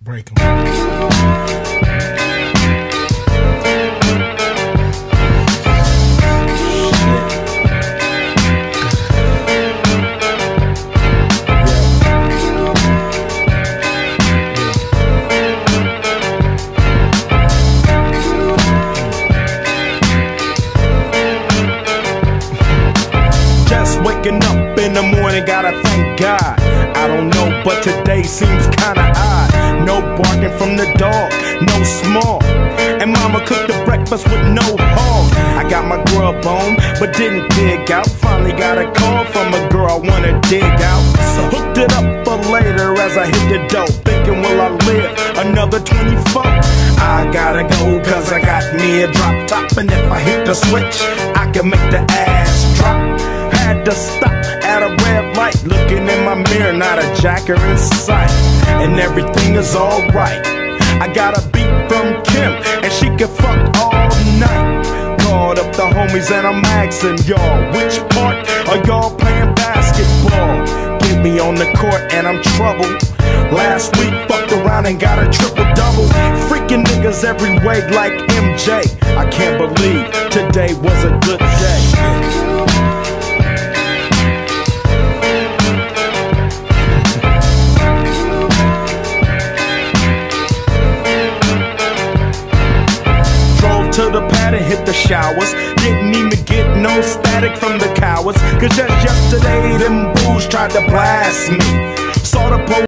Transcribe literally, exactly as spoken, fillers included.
Break 'em. Waking up in the morning, gotta thank God. I don't know, but today seems kinda odd. No barking from the dog, no small. And mama cooked the breakfast with no hog. I got my grub on, but didn't dig out. Finally got a call from a girl I wanna dig out. So hooked it up for later as I hit the dough. Thinking, will I live another twenty-four? I gotta go, cause I got me a drop top. And if I hit the switch, I can make the ass drop. Had to stop at a red light, looking in my mirror, not a jacker in sight. And everything is alright. I got a beat from Kim, and she can fuck all night. Called up the homies and I'm asking y'all, which part are y'all playing basketball? Get me on the court and I'm troubled. Last week fucked around and got a triple-double. Freaking niggas every way like M J. I can't believe today was a good day. To the pad and hit the showers. Didn't even get no static from the cowards. Cause just yesterday them fools tried to blast me. Saw the police